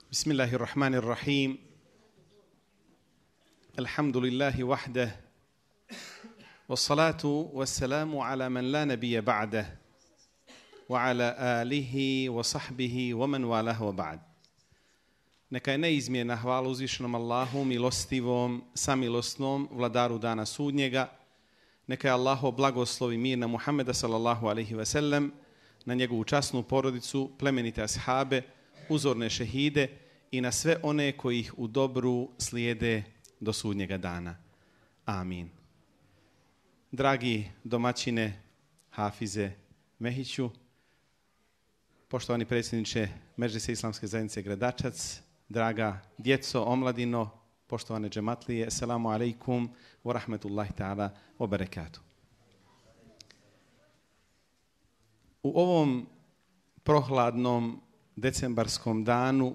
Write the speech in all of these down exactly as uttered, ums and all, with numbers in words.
Bismillahirrahmanirrahim. Alhamdulillahi wahdah. Wassalatu wassalamu ala man la nabiyya ba'dah. Wa ala alihi wa sahbihi wa man walahu wa ba'd. Neka je neizmjerna hvala uzvišenom Allahu, milostivom, samilosnom, vladaru dana sudnjega. Neka je Allahov blagoslov i mir na Muhammeda sallallahu alaihi wa sallam, na njegovu časnu porodicu, plemenite ashabe, uzorne šehide i na sve one koji ih u dobru slijede do sudnjega dana. Amin. Dragi domaćine Hafize Mehiću, poštovani predsjedniče Medžlisa Islamske zajednice Gradačac, draga djeco, omladino, poštovane džematlije, assalamu alaikum wa rahmetullahi ta'ala wa barakatuh. U ovom prohladnom decembarskom danu,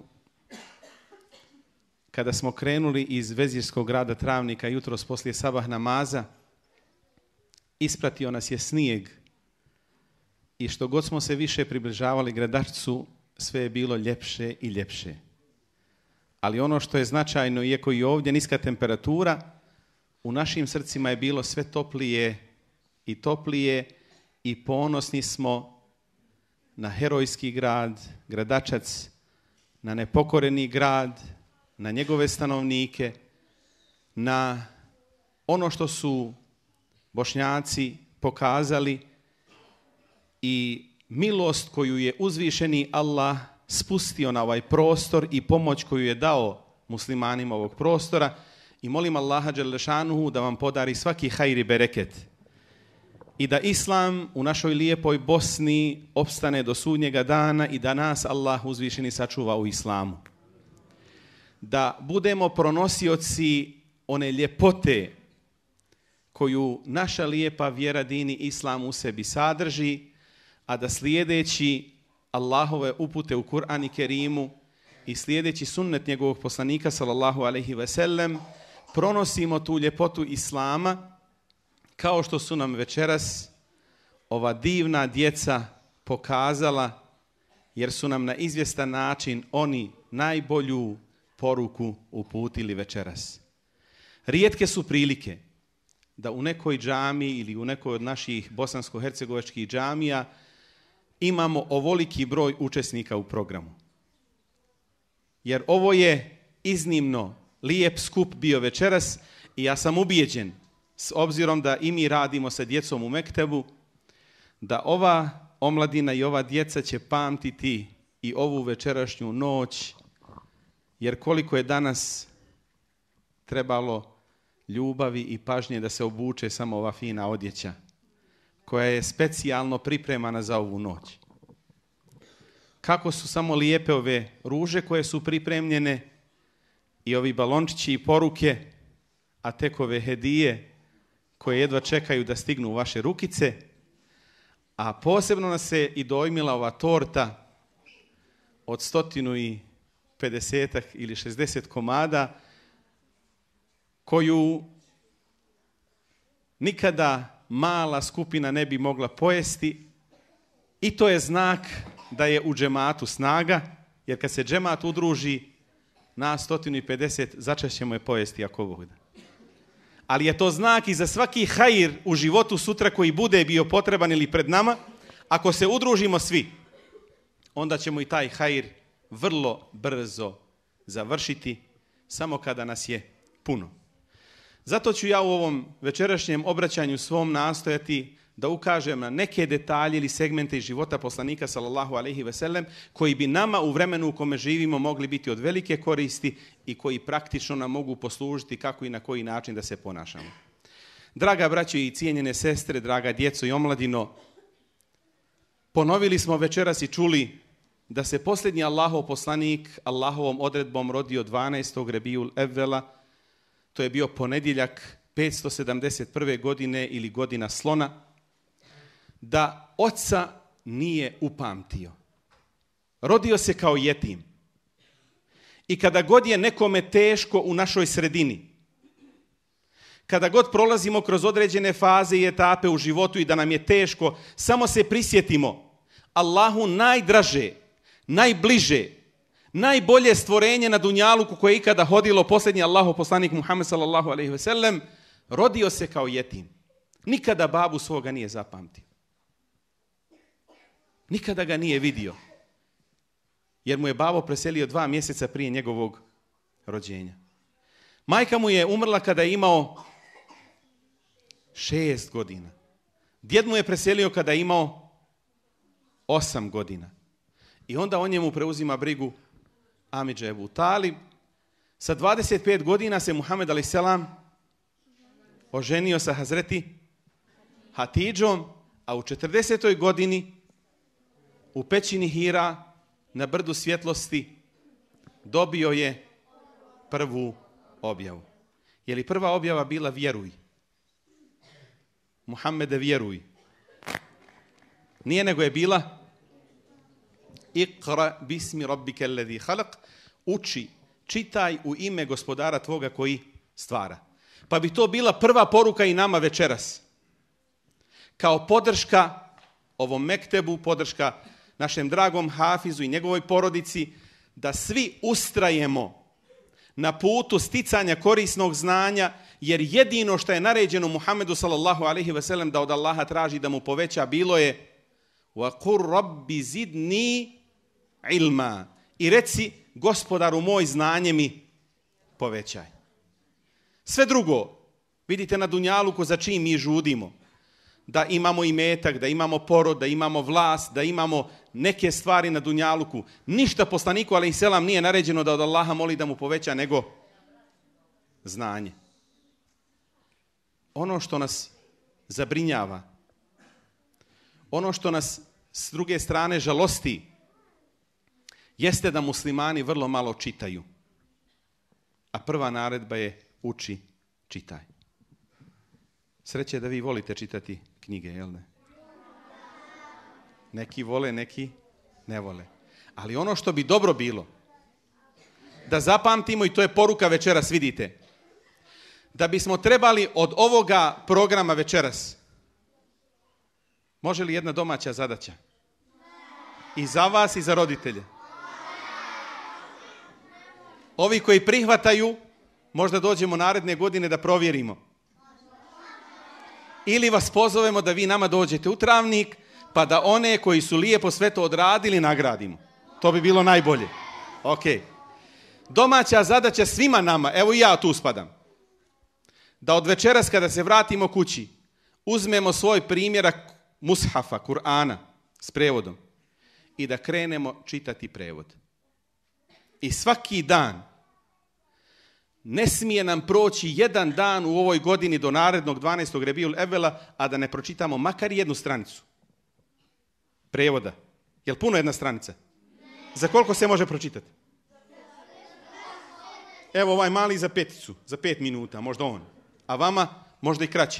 kada smo krenuli iz vezirskog grada Travnika jutros poslije sabah namaza, ispratio nas je snijeg i što god smo se više približavali Gradačcu, sve je bilo ljepše i ljepše. Ali ono što je značajno, iako i ovdje niska temperatura, u našim srcima je bilo sve toplije i toplije i ponosni smo na herojski grad, Gradačac, na nepokoreni grad, na njegove stanovnike, na ono što su Bošnjaci pokazali i milost koju je uzvišeni Allah spustio na ovaj prostor i pomoć koju je dao muslimanima ovog prostora. I molim Allaha dželešanuhu da vam podari svaki hajr i bereket. I da Islam u našoj lijepoj Bosni opstane do sudnjega dana i da nas Allah uzvišeni sačuva u Islamu. Da budemo pronosioci one ljepote koju naša lijepa vjera dini Islam u sebi sadrži, a da slijedeći Allahove upute u Kur'an i Kerimu i slijedeći sunnet njegovog poslanika sallallahu alaihi ve sellem pronosimo tu ljepotu Islama, kao što su nam večeras ova divna djeca pokazala, jer su nam na izvjestan način oni najbolju poruku uputili večeras. Rijetke su prilike da u nekoj džami ili u nekoj od naših bosansko-hercegovačkih džamija imamo ovoliki broj učesnika u programu. Jer ovo je iznimno lijep skup bio večeras i ja sam ubijeđen, s obzirom da i mi radimo sa djecom u Mektebu, da ova omladina i ova djeca će pamtiti i ovu večerašnju noć, jer koliko je danas trebalo ljubavi i pažnje da se obuče samo ova fina odjeća, koja je specijalno pripremana za ovu noć. Kako su samo lijepe ove ruže koje su pripremljene i ovi balončići i poruke, a tek ove hedije koje jedva čekaju da stignu u vaše rukice, a posebno nas se i dojmila ova torta od stotinu i pedesetak ili šezdeset komada, koju nikada mala skupina ne bi mogla pojesti, i to je znak da je u džematu snaga, jer kad se džemat udruži na stotinu i pedeset, začas ćemo je pojesti ako Bog da. Ali je to znak i za svaki hajr u životu sutra koji bude bio potreban ili pred nama. Ako se udružimo svi, onda ćemo i taj hajr vrlo brzo završiti, samo kada nas je puno. Zato ću ja u ovom večerašnjem obraćanju svom nastojati da ukažem na neke detalje ili segmente iz života poslanika sallallahu alejhi ve sellem koji bi nama u vremenu u kome živimo mogli biti od velike koristi i koji praktično nam mogu poslužiti kako i na koji način da se ponašamo. Draga braćo i cijenjene sestre, draga djeco i omladino, ponovili smo večeras i čuli da se posljednji Allahov poslanik Allahovom odredbom rodio dvanaestog Rebijul Evvela, to je bio ponedjeljak petsto sedamdeset prve godine ili godina slona, da oca nije upamtio. Rodio se kao jetim. I kada god je nekome teško u našoj sredini, kada god prolazimo kroz određene faze i etape u životu i da nam je teško, samo se prisjetimo Allahu najdraže, najbliže, najbolje stvorenje na dunjaluku koje je ikada hodilo, posljednji Allahov poslanik Muhammed sallallahu alejhi ve sellem, rodio se kao jetim. Nikada babu svoga nije zapamtio. Nikada ga nije vidio. Jer mu je babo preselio dva mjeseca prije njegovog rođenja. Majka mu je umrla kada je imao šest godina. Djed mu je preselio kada je imao osam godina. I onda on njemu preuzima brigu Amidža Ebu Talib. Sa dvadeset pet godina se Muhammed alejhi selam oženio sa Hazreti Hatidžom, a u četrdesetoj godini u pećini Hira na brdu svjetlosti dobio je prvu objavu. Je li prva objava bila vjeruj? Muhammede, vjeruj. Nije, nego je bila Iqra bismi rabbike alladhi khalaq, uči, čitaj u ime gospodara tvoga koji stvara. Pa bi to bila prva poruka i nama večeras. Kao podrška ovom mektebu, podrška našem dragom Hafizu i njegovoj porodici, da svi ustrajemo na putu sticanja korisnog znanja, jer jedino što je naređeno Muhammedu sallallahu alejhi ve sellem da od Allaha traži da mu poveća bilo je wa qur rabbi zidni ilma, i reci gospodaru moj, znanje mi povećaj. Sve drugo, vidite na dunjaluku za čim mi žudimo, da imamo imetak, da imamo porod, da imamo vlast, da imamo neke stvari na dunjaluku. Ništa poslaniku alejhi selam nije naređeno da od Allaha moli da mu poveća nego znanje. Ono što nas zabrinjava, ono što nas s druge strane žalosti, jeste da muslimani vrlo malo čitaju. A prva naredba je uči, čitaj. Sreće da vi volite čitati knjige, jel ne? Neki vole, neki ne vole. Ali ono što bi dobro bilo, da zapamtimo, i to je poruka večeras, vidite, da bismo trebali od ovoga programa večeras, može li jedna domaća zadaća? I za vas i za roditelje. Ovi koji prihvataju, možda dođemo naredne godine da provjerimo. Ili vas pozovemo da vi nama dođete u Travnik, pa da one koji su lijepo sve to odradili nagradimo. To bi bilo najbolje. Ok. Domaća zadaća svima nama, evo i ja tu spadam, da od večeras kada se vratimo kući, uzmemo svoj primjerak mushafa, Kur'ana, s prevodom, i da krenemo čitati prevod. I svaki dan, ne smije nam proći jedan dan u ovoj godini do narednog dvanaestog Rebijul Evvela, a da ne pročitamo makar jednu stranicu prevoda. Jel puno jedna stranica? Za koliko se može pročitati? Evo ovaj mali za peticu, za pet minuta, možda on. A vama možda i kraće.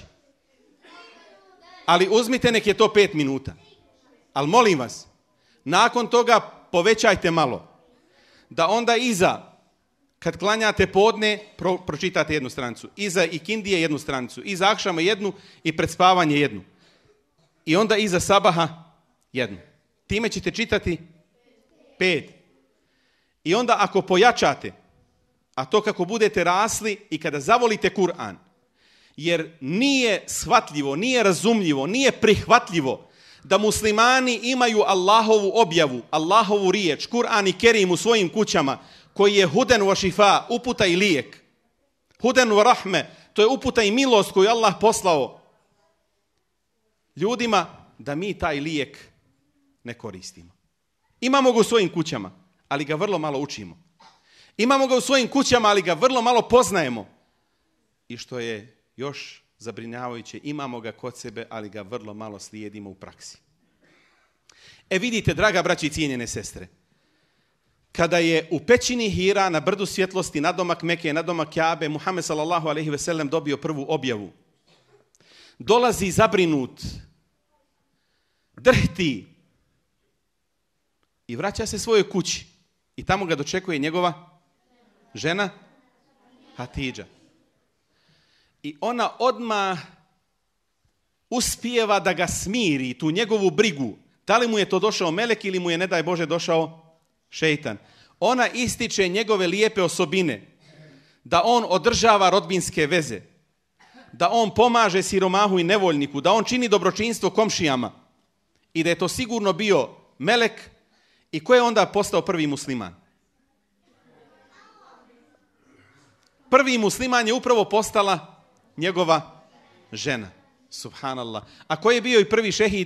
Ali uzmite, nek je to pet minuta. Ali molim vas, nakon toga povećajte malo. Da onda iza, kad klanjate podne, pro, pročitate jednu stranicu. Iza ikindije jednu stranicu. Iza akšama jednu i pred spavanje jednu. I onda iza sabaha jednu. Time ćete čitati pet. I onda ako pojačate, a to kako budete rasli i kada zavolite Kur'an, jer nije shvatljivo, nije razumljivo, nije prihvatljivo da muslimani imaju Allahovu objavu, Allahovu riječ, Kur'an i Kerim u svojim kućama, koji je huden wa šifa, uputa i lijek. Huden wa rahme, to je uputa i milost koju Allah poslao ljudima, da mi taj lijek ne koristimo. Imamo ga u svojim kućama, ali ga vrlo malo učimo. Imamo ga u svojim kućama, ali ga vrlo malo poznajemo. I što je još zabrinjavajuće, imamo ga kod sebe, ali ga vrlo malo slijedimo u praksi. E vidite, draga braći i cijenjene sestre, kada je u pećini Hira na brdu svjetlosti, nadomak Meke, nadomak Kjabe, Muhammed sallallahu alejhi ve sellem dobio prvu objavu. Dolazi zabrinut, drhti i vraća se svojoj kući. I tamo ga dočekuje njegova žena Hatidža. I ona odmah uspijeva da ga smiri, tu njegovu brigu. Da li mu je to došao melek ili mu je, ne daj Bože, došao šeitan. ona ističe njegove lijepe osobine, da on održava rodbinske veze, da on pomaže siromahu i nevoljniku, da on čini dobročinstvo komšijama i da je to sigurno bio melek. I ko je onda postao prvi musliman? Prvi musliman je upravo postala njegova žena. Subhanallah. A ko je bio i prvi šehid?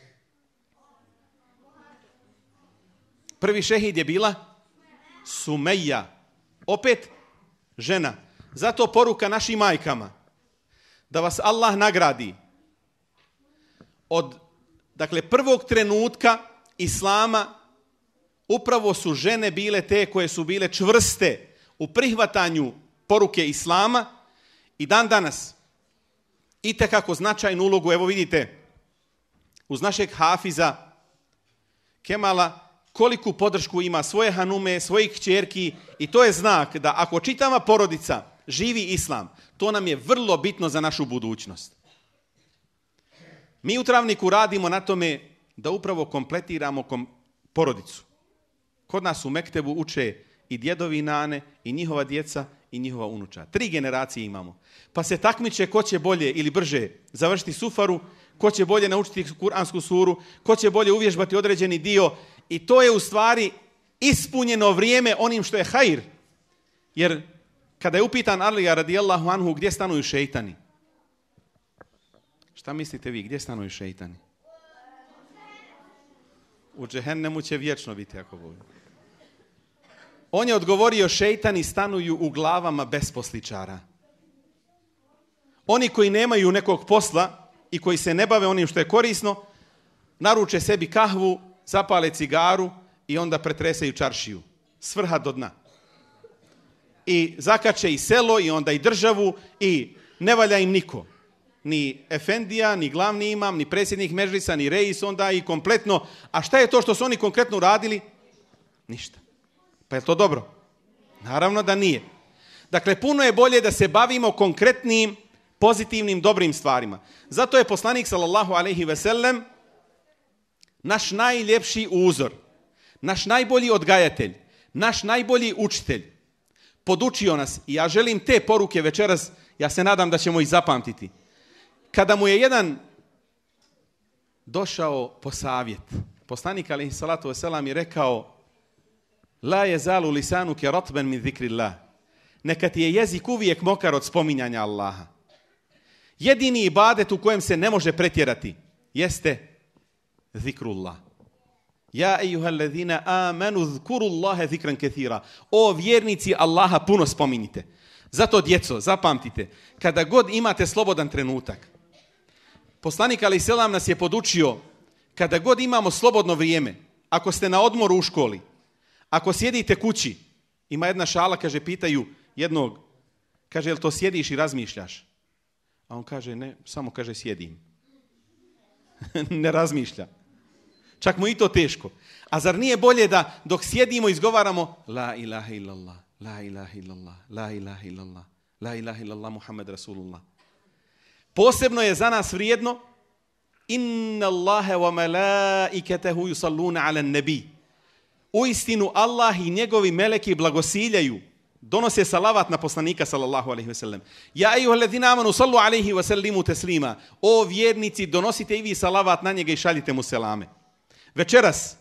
Prvi šehid je bila Sumeja. Opet žena. Zato poruka našim majkama. Da vas Allah nagradi. Od, dakle, prvog trenutka Islama upravo su žene bile te koje su bile čvrste u prihvatanju poruke Islama i dan danas itekako značajnu ulogu, evo vidite, uz našeg hafiza Kemala, koliku podršku ima svoje hanume, svojih kćerki i to je znak da ako čitava porodica živi Islam, to nam je vrlo bitno za našu budućnost. Mi u Travniku radimo na tome da upravo kompletiramo kom porodicu. Kod nas u Mektebu uče i djedovi i nane, i njihova djeca, i njihova unuča. Tri generacije imamo. Pa se takmiče ko će bolje ili brže završiti sufaru, ko će bolje naučiti kuransku suru, ko će bolje uvježbati određeni dio. I to je u stvari ispunjeno vrijeme onim što je hajr. Jer kada je upitan Alija radijallahu anhu gdje stanuju šeitani, šta mislite vi, gdje stanuju šeitani? U džehennemu će vječno biti ako Bog. On je odgovorio, šeitani stanuju u glavama besposličara. Oni koji nemaju nekog posla i koji se ne bave onim što je korisno, naruče sebi kahvu, zapale cigaru i onda pretresaju čaršiju. Svrha do dna. I zakače i selo i onda i državu i ne valja im niko. Ni efendija, ni glavni imam, ni predsjednik medžlisa, ni reis onda i kompletno. A šta je to što su oni konkretno radili? Ništa. Pa je to dobro? Naravno da nije. Dakle, puno je bolje da se bavimo konkretnim, pozitivnim, dobrim stvarima. Zato je poslanik sallallahu alejhi ve sellem naš najljepši uzor, naš najbolji odgajatelj, naš najbolji učitelj. Podučio nas i ja želim te poruke večeras, ja se nadam da ćemo ih zapamtiti. Kada mu je jedan došao po savjet, poslanik alejhi salatu vesselam je rekao: La jezalu lisanuke ratban min zikrillah. Neka ti je jezik uvijek mokar od spominjanja Allaha. Jedini ibadet u kojem se ne može pretjerati jeste zikrullah. Ja ejuhallazina amanu zkurullaha zikran kathira. O vjernici, Allaha puno spominjite. Zato, djeco, zapamtite, kada god imate slobodan trenutak, poslanik alejhi selam nas je podučio, kada god imamo slobodno vrijeme, ako ste na odmoru u školi, ako sjedite kući, ima jedna šala, kaže, pitaju jednog, kaže, jel to sjediš i razmišljaš? A on kaže, ne, samo kaže, sjedim. Ne razmišlja. Čak mu i to teško. A zar nije bolje da dok sjedimo izgovaramo La ilaha illallah, la ilaha illallah, la ilaha illallah, la ilaha illallah, Muhammed Rasulullah. Posebno je za nas vrijedno Inna Allahe wa malaikatahu yusalluna ala nabi. Uistinu Allah i njegovi meleki blagosiljaju, donose salavat na poslanika sallallahu alejhi ve sellem. Ja ejuhallazina amanu sallu alejhi ve sellimu teslima. O vjernici, donosite i vi salavat na njega i šaljite mu selame. Večeras,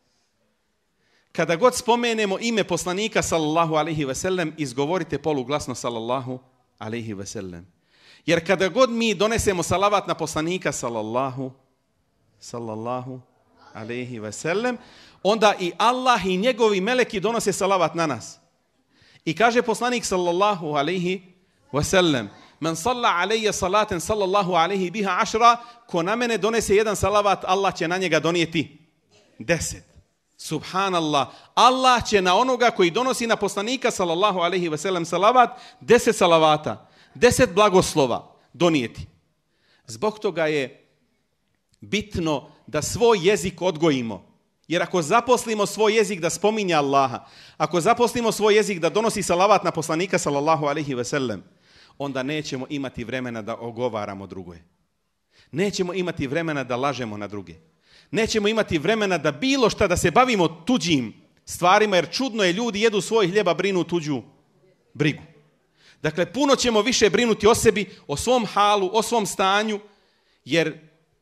kada god spomenemo ime poslanika sallallahu alejhi ve sellem, izgovorite poluglasno sallallahu alejhi ve sellem. Jer kada god mi donesemo salavat na poslanika sallallahu sallallahu alejhi ve sellem, onda i Allah i njegovi meleki donose salavat na nas. I kaže poslanik sallallahu alejhi ve sellem: Men salla alejje salaten sallallahu alejhi biha ašra, ko na mene donese jedan salavat, Allah će na njega donijeti deset. Subhanallah. Allah će na onoga koji donosi na poslanika sallallahu alejhi ve sellem salavat, deset salavata, deset blagoslova donijeti. Zbog toga je bitno da svoj jezik odgojimo. Jer ako zaposlimo svoj jezik da spominje Allaha, ako zaposlimo svoj jezik da donosi salavat na poslanika sallallahu alejhi ve sellem, onda nećemo imati vremena da ogovaramo druge. Nećemo imati vremena da lažemo na druge. Nećemo imati vremena da bilo šta, da se bavimo tuđim, stvarima, jer čudno je, ljudi jedu svoj hljeba, brinu tuđu brigu. Dakle, puno ćemo više brinuti o sebi, o svom halu, o svom stanju, jer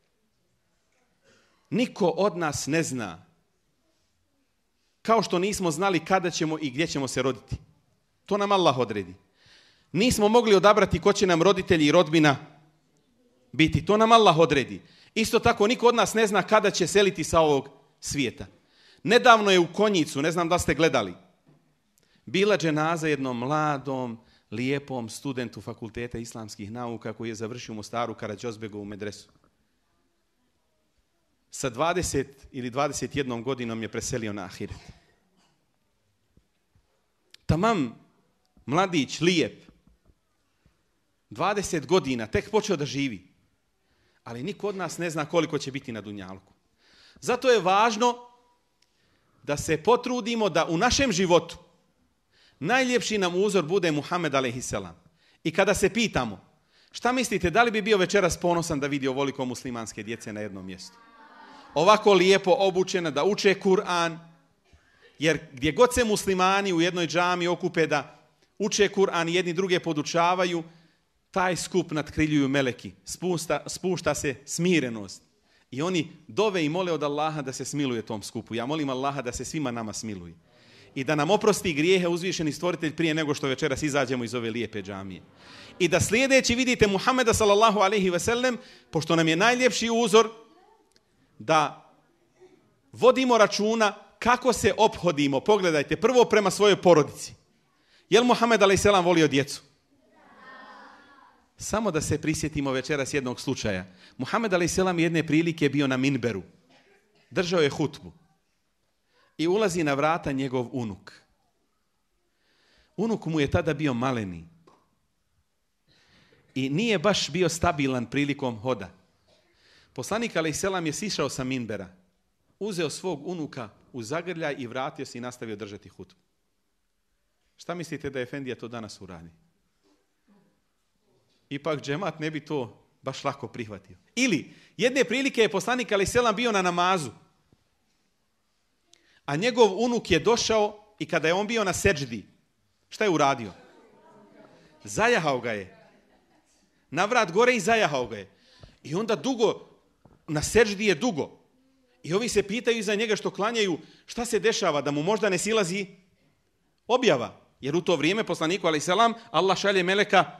niko od nas ne zna, kao što nismo znali kada ćemo i gdje ćemo se roditi. To nam Allah odredi. Nismo mogli odabrati ko će nam roditelji i rodbina biti. To nam Allah odredi. Isto tako, niko od nas ne zna kada će seliti sa ovog svijeta. Nedavno je u Konjicu, ne znam da ste gledali, bila dženaza jednom mladom, lijepom studentu Fakulteta islamskih nauka koji je završio u Mostaru Karađozbegovu medresu. Sa dvadeset ili dvadeset jednom godinom je preselio na ahiret. Tamam, mladić, lijep, dvadeset godina, tek počeo da živi. Ali niko od nas ne zna koliko će biti na dunjalku. Zato je važno da se potrudimo da u našem životu najljepši nam uzor bude Muhammed alejhiselam. I kada se pitamo, šta mislite, da li bi bio večeras ponosan da vidi ovoliko muslimanske djece na jednom mjestu? Ovako lijepo obučena, da uče Kur'an, jer gdje god se muslimani u jednoj džami okupe da uče Kur'an i jedni druge podučavaju, taj skup natkriljuju meleki, spušta, spušta se smirenost. I oni dove i mole od Allaha da se smiluje tom skupu. Ja molim Allaha da se svima nama smiluje. I da nam oprosti grijehe uzvišeni stvoritelj prije nego što večeras izađemo iz ove lijepe džamije. I da sljedeći vidite Muhameda sallallahu alejhi ve sellem, pošto nam je najljepši uzor, da vodimo računa kako se ophodimo. Pogledajte, prvo prema svojoj porodici. Je li Muhammed alejhiselam volio djecu? Samo da se prisjetimo večeras jednog slučaja. Muhammed alejhiselam jedne prilike bio na minberu. Držao je hutbu. I ulazi na vrata njegov unuk. Unuk mu je tada bio maleni. I nije baš bio stabilan prilikom hoda. Poslanik alejhiselam je sišao sa minbera. Uzeo svog unuka u zagrljaj i vratio se i nastavio držati hutbu. Šta mislite da efendija to danas uradi? Ipak džemat ne bi to baš lako prihvatio. Ili, jedne prilike je poslanik alejhiselam bio na namazu. A njegov unuk je došao i kada je on bio na seđdi, šta je uradio? Zajahao ga je. Na vrat gore i zajahao ga je. I onda dugo, na seđdi je dugo. I ovi se pitaju iza njega što klanjaju, šta se dešava, da mu možda ne silazi objava. Jer u to vrijeme poslaniku alejhiselam Allah šalje meleka.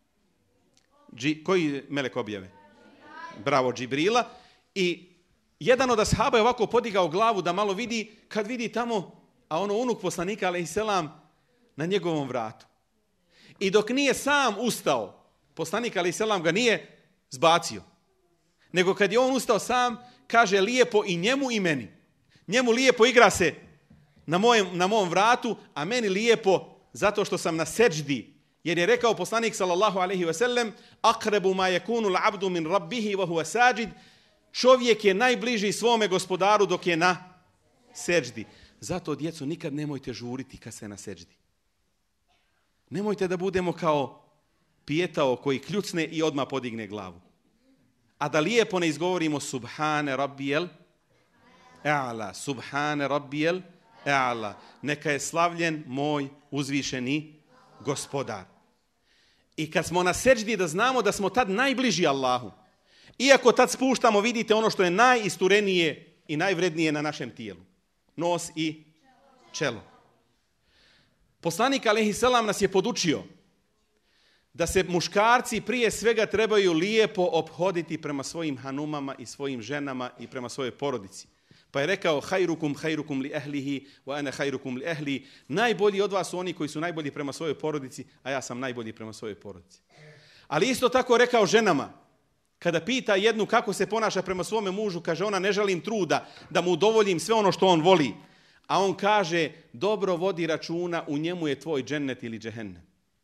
Dži, koji melek objave? Bravo, Džibrila. I jedan od ashaba je ovako podigao glavu da malo vidi, kad vidi tamo, a ono unuk poslanika alejhiselam na njegovom vratu. I dok nije sam ustao, poslanik alejhiselam ga nije zbacio. Nego kad je on ustao sam, kaže lijepo i njemu i meni. Njemu lijepo igra se na, mojem, na mom vratu, a meni lijepo zato što sam na seđdi. Jer je rekao poslanik sallallahu alejhi ve sellem: "Aqrabu ma yakunu al-'abdu min rabbih wa huwa sajid." Čovjek je najbliži svome gospodaru dok je na seđdi. Zato, djeco, nikad nemojte žuriti kad ste na seđdi. Nemojte da budemo kao pijetao koji kljucne i odmah podigne glavu. A da lijepo ne izgovorimo subhane rabbijel a'la, subhane rabbijel a'la. Neka je slavljen moj uzvišeni gospodar. I kad smo na seđdi da znamo da smo tad najbliži Allahu. Iako tad spuštamo, vidite ono što je najisturenije i najvrednije na našem tijelu. Nos i čelo. Poslanik alejhiselam nas je podučio da se muškarci prije svega trebaju lijepo ophoditi prema svojim hanumama i svojim ženama i prema svojoj porodici. Pa je rekao: "Hajrukum hajrukum li ehlihi wa ana hajrukum li ehli." Najbolji od vas su oni koji su najbolji prema svojoj porodici, a ja sam najbolji prema svojoj porodici. Ali isto tako rekao ženama, kada pita jednu kako se ponaša prema svome mužu, kaže ona: "Ne želim truda da mu udovoljim sve ono što on voli." A on kaže: "Dobro vodi računa, u njemu je tvoj džennet ili džehennem."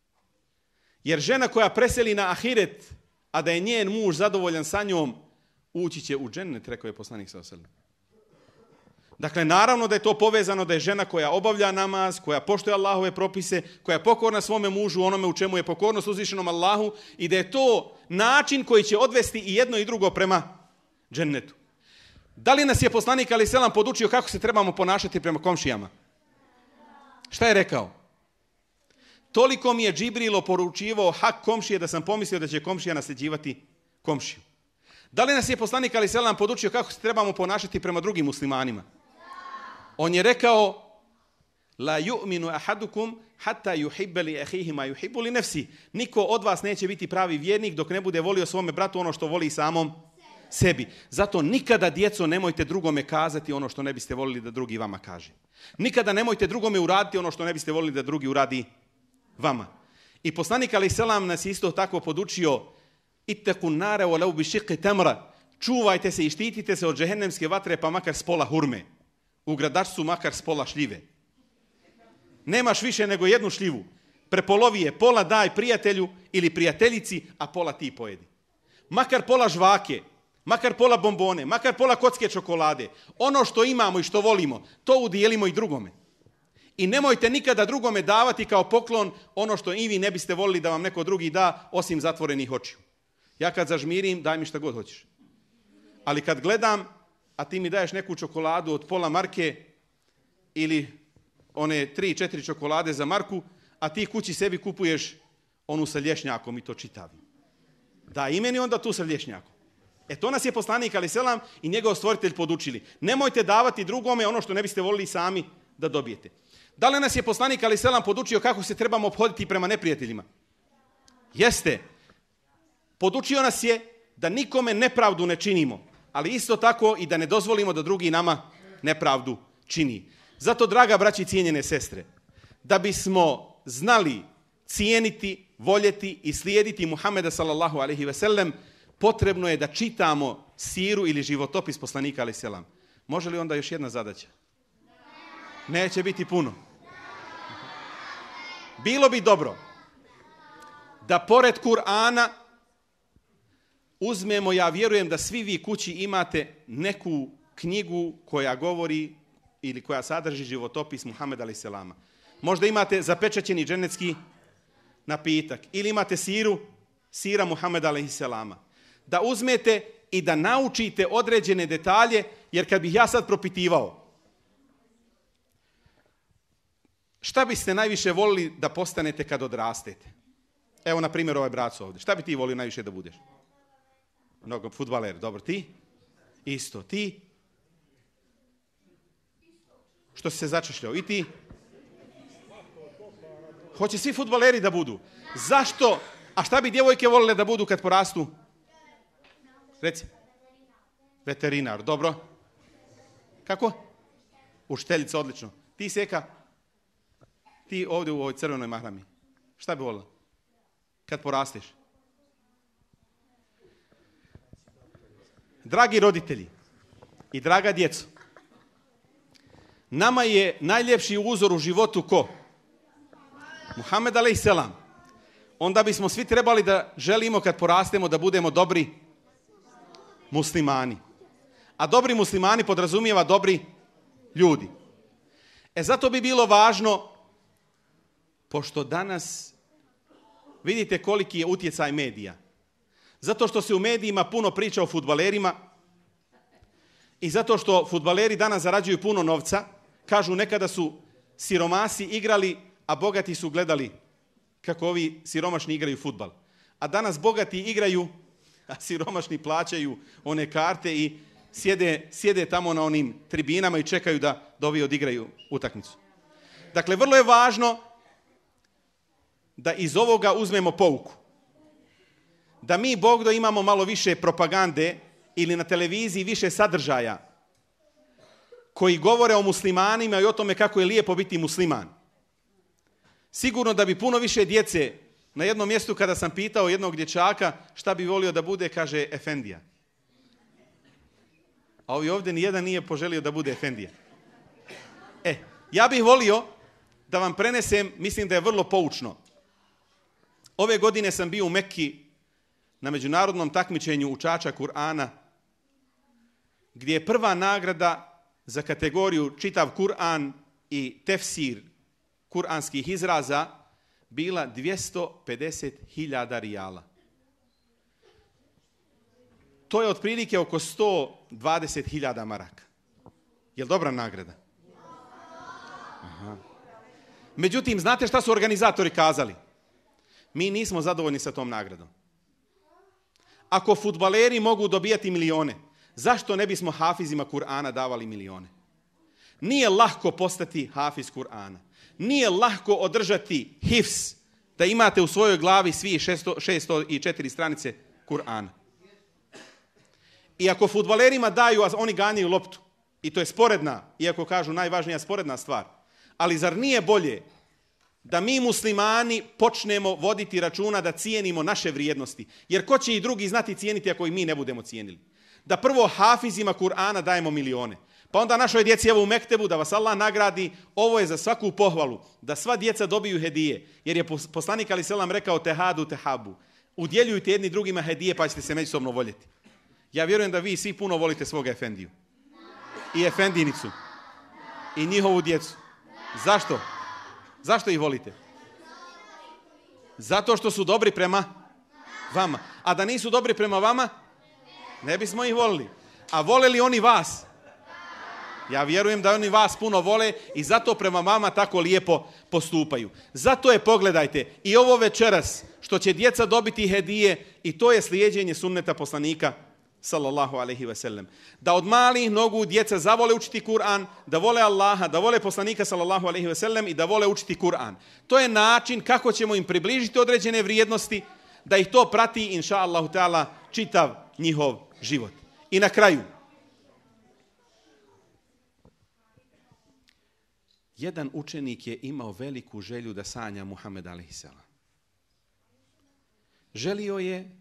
Jer žena koja preseli na ahiret, a da je njen muž zadovoljan sa njom, ući će u džennet, rekao je poslanik sallallahu alejhi ve sellem. Dakle, naravno da je to povezano da je žena koja obavlja namaz, koja poštuje Allahove propise, koja je pokorna svome mužu, onome u čemu je pokornost uzvišenom Allahu, i da je to način koji će odvesti i jedno i drugo prema džennetu. Da li nas je poslanik alejhiselam podučio kako se trebamo ponašati prema komšijama? Šta je rekao? Toliko mi je Džibril poručivao hak komšije da sam pomislio da će komšija nasljeđivati komšiju. Da li nas je poslanik alejhi selam podučio kako se trebamo ponašati prema drugim muslimanima? On je rekao la yu'minu ahadukum hatta yuhibba li akhihi ma yuhibbu li nafsi. Niko od vas neće biti pravi vjernik dok ne bude volio svome bratu ono što voli samom sebi. Zato nikada, djeco, nemojte drugome kazati ono što ne biste volili da drugi vama kaže. Nikada nemojte drugome uraditi ono što ne biste volili da drugi uradi vama. I poslanik alejhi selam nas isto tako podučio ittaqun nara walau bi shiqqi tamra. Čuvajte se i štitite se od džehennemske vatre pa makar s pola hurme. U gradačcu makar s pola šljive. Nemaš više nego jednu šljivu. Prepolovi je, pola daj prijatelju ili prijateljici, a pola ti pojedi. Makar pola žvake, makar pola bombone, makar pola kocke čokolade. Ono što imamo i što volimo, to udijelimo i drugome. I nemojte nikada drugome davati kao poklon ono što i vi ne biste volili da vam neko drugi da, osim zatvorenih očiju. Ja kad zažmirim, daj mi šta god hoćeš. Ali kad gledam, a ti mi daješ neku čokoladu od pola marke ili one tri, četiri čokolade za marku, a ti kući sebi kupuješ onu sa lješnjakom i to čitavi. Da i meni onda tu sa lješnjakom. E to nas je poslanik alejhi selam i njegov stvoritelj podučili. Nemojte davati drugome ono što ne biste volili sami da dobijete. Da li nas je poslanik alejhi selam podučio kako se trebamo ophoditi prema neprijateljima? Jeste. Podučio nas je da nikome nepravdu ne činimo, ali isto tako i da ne dozvolimo da drugi nama nepravdu čini. Zato, draga braći i cijenjene sestre, da bismo znali cijeniti, voljeti i slijediti Muhameda sallallahu alejhi ve sellem, potrebno je da čitamo siru ili životopis poslanika alejhi selam. Može li onda još jedna zadaća? Neće biti puno. Bilo bi dobro da pored Kur'ana uzmemo, ja vjerujem da svi vi kući imate neku knjigu koja govori ili koja sadrži životopis Muhameda alejhi selama. Možda imate zapečaćeni dženecki napitak ili imate siru, sira Muhameda alejhi selama. Da uzmete i da naučite određene detalje, jer kad bih ja sad propitivao šta biste najviše volili da postanete kad odrastete? Evo, na primjer, ovaj braco ovdje. Šta bi ti volio najviše da budeš? Mnogo fudbaler. Dobro, ti? Isto. Ti? Što si se začešljao? I ti? Hoće svi fudbaleri da budu. Zašto? A šta bi djevojke volile da budu kad porastu? Reci. Veterinar. Dobro. Kako? Učiteljica, odlično. Ti, Seka? Ti ovdje u ovoj crvenoj mahrami. Šta bi volila? Kad porasteš? Dragi roditelji i draga djeco, nama je najljepši uzor u životu ko? Muhammed alejhi selam. Onda bismo svi trebali da želimo kad porastemo da budemo dobri muslimani. A dobri muslimani podrazumijeva dobri ljudi. E zato bi bilo važno, pošto danas vidite koliki je utjecaj medija. Zato što se u medijima puno priča o fudbalerima i zato što fudbaleri danas zarađuju puno novca. Kažu, nekada su siromasi igrali, a bogati su gledali kako ovi siromašni igraju fudbal. A danas bogati igraju, a siromašni plaćaju one karte i sjede, sjede tamo na onim tribinama i čekaju da, da ovi odigraju utakmicu. Dakle, vrlo je važno da iz ovoga uzmemo pouku. Da mi, Bog da, imamo malo više propagande ili na televiziji više sadržaja koji govore o muslimanima i o tome kako je lijepo biti musliman. Sigurno da bi puno više djece, na jednom mjestu kada sam pitao jednog dječaka šta bi volio da bude, kaže efendija. A ovi ovdje nijedan nije poželio da bude efendija. E, ja bih volio da vam prenesem, mislim da je vrlo poučno. Ove godine sam bio u Mekki na međunarodnom takmičenju učača Kur'ana, gdje je prva nagrada za kategoriju čitav Kur'an i tefsir kur'anskih izraza bila dvjesto pedeset hiljada rijala. To je otprilike oko sto dvadeset hiljada maraka. Je li dobra nagrada? Aha. Međutim, znate šta su organizatori kazali? Mi nismo zadovoljni sa tom nagradom. Ako fudbaleri mogu dobijati milione, zašto ne bismo hafizima Kur'ana davali milione? Nije lahko postati hafiz Kur'ana. Nije lahko održati hifz, da imate u svojoj glavi svi šesto četiri stranice Kur'ana. I ako fudbalerima daju, a oni ganjaju loptu, i to je sporedna, iako kažu najvažnija sporedna stvar, ali zar nije bolje da mi muslimani počnemo voditi računa da cijenimo naše vrijednosti? Jer ko će i drugi znati cijeniti ako i mi ne budemo cijenili? Da prvo hafizima Kur'ana dajemo milione. Pa onda našoj djeci, evo u Mektebu, da vas Allah nagradi, ovo je za svaku pohvalu, da sva djeca dobiju hedije. Jer je poslanik alejhi selam rekao tehadu tehabu. Udjeljujte jedni drugima hedije pa ćete se međusobno voljeti. Ja vjerujem da vi svi puno volite svoga efendiju. I efendinicu. I njihovu djecu. Zašto? Zašto ih volite? Zato što su dobri prema vama. A da nisu dobri prema vama, ne bismo ih volili. A vole li oni vas? Ja vjerujem da oni vas puno vole i zato prema vama tako lijepo postupaju. Zato je, pogledajte, i ovo večeras što će djeca dobiti hedije, i to je slijeđenje sunneta poslanika sallallahu alejhi ve sellem. Da od malih nogu djeca zavole učiti Kur'an, da vole Allaha, da vole poslanika sallallahu alejhi ve sellem i da vole učiti Kur'an. To je način kako ćemo im približiti određene vrijednosti, da ih to prati, inša Allahu ta'ala, čitav njihov život. I na kraju, jedan učenik je imao veliku želju da sanja Muhammed alejhi selam. Želio je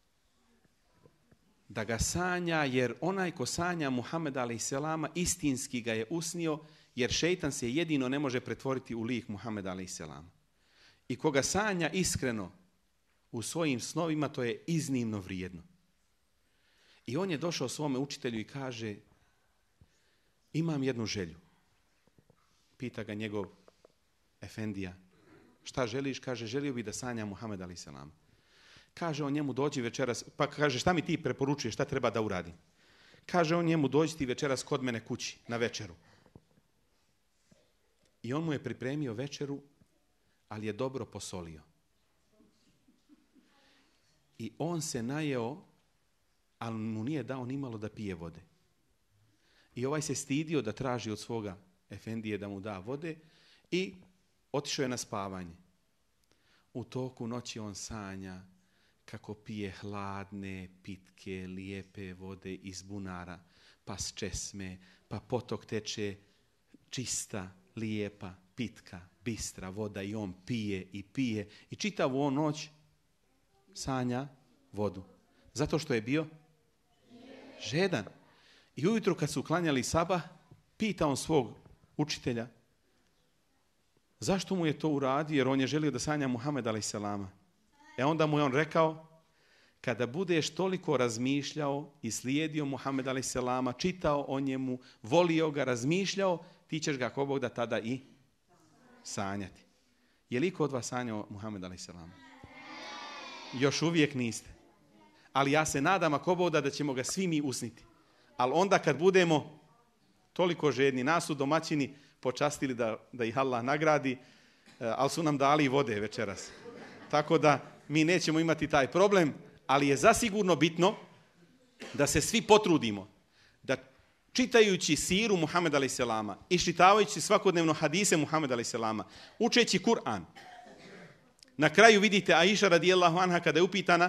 da ga sanja, jer onaj ko sanja Muhammed alejhi selama istinski ga je usnio, jer šejtan se jedino ne može pretvoriti u lik Muhammed alejhi selama. I koga sanja iskreno u svojim snovima, to je iznimno vrijedno. I on je došao svome učitelju i kaže: imam jednu želju. Pita ga njegov efendija: šta želiš? Kaže: želio bi da sanja Muhammed alejhi selam. Kaže on njemu: dođi večeras. Pa kaže: šta mi ti preporučuješ, šta treba da uradim? Kaže on njemu: dođi ti večeras kod mene kući na večeru. I on mu je pripremio večeru, ali je dobro posolio. I on se najeo, ali mu nije dao nimalo da pije vode. I ovaj se stidio da traži od svoga efendije da mu da vode i otišao je na spavanje. U toku noći on sanja kako pije hladne, pitke, lijepe vode iz bunara, pa s česme, pa potok teče čista, lijepa, pitka, bistra voda i on pije i pije i čitavu on noć sanja vodu. Zato što je bio žedan. I ujutro kad su klanjali sabah, pita on svog učitelja zašto mu je to uradio, jer on je želio da sanja Muhammed alejhi selama. E onda mu je on rekao: kada budeš toliko razmišljao i slijedio Muhammed alejhi selama, čitao o njemu, volio ga, razmišljao, ti ćeš ga ako Bog da tada i sanjati. Je li ko od vas sanjao Muhammed alejhi selama? Još uvijek niste. Ali ja se nadam ako Bog da, da ćemo ga svi mi usniti. Ali onda kad budemo toliko žedni, nas su domaćini počastili da, da ih Allah nagradi, ali su nam dali i vode večeras. Tako da mi nećemo imati taj problem, ali je zasigurno bitno da se svi potrudimo da čitajući siru Muhammed alejhi selama, iščitavajući svakodnevno hadise Muhammed alejhi selama, učeći Kur'an. Na kraju vidite Aisha radijallahu anha kada je upitana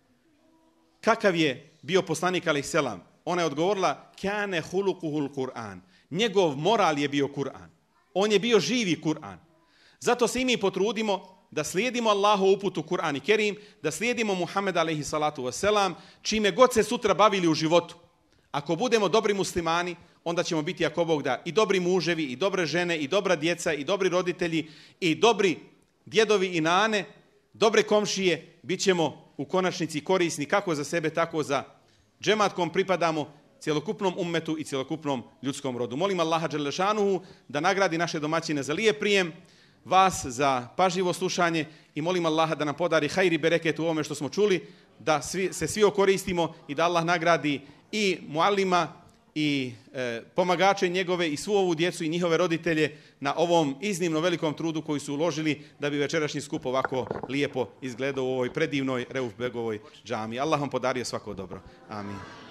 kakav je bio poslanik alejhi selam. Ona je odgovorila: kane hulukuhul Kur'an. Njegov moral je bio Kur'an. On je bio živi Kur'an. Zato se i mi potrudimo da slijedimo Allahovu uputu Kur'an i Kerim, da slijedimo Muhammed alejhi salatu wasalam, čime god se sutra bavili u životu. Ako budemo dobri muslimani, onda ćemo biti, ako Bog da, i dobri muževi, i dobre žene, i dobra djeca, i dobri roditelji, i dobri djedovi i nane, dobre komšije, bit ćemo u konačnici korisni kako za sebe, tako za džemat kom pripadamo, cjelokupnom ummetu i cjelokupnom ljudskom rodu. Molim Allaha dželle šanuhu da nagradi naše domaćine za lijep prijem, vas za pažljivo slušanje i molim Allaha da nam podari hajri bereket u ovome što smo čuli, da svi, se svi okoristimo i da Allah nagradi i muallima i e, pomagače njegove i svu ovu djecu i njihove roditelje na ovom iznimno velikom trudu koji su uložili da bi večerašnji skup ovako lijepo izgledao u ovoj predivnoj Reuf Begovoj džami. Allah vam podario svako dobro. Amin.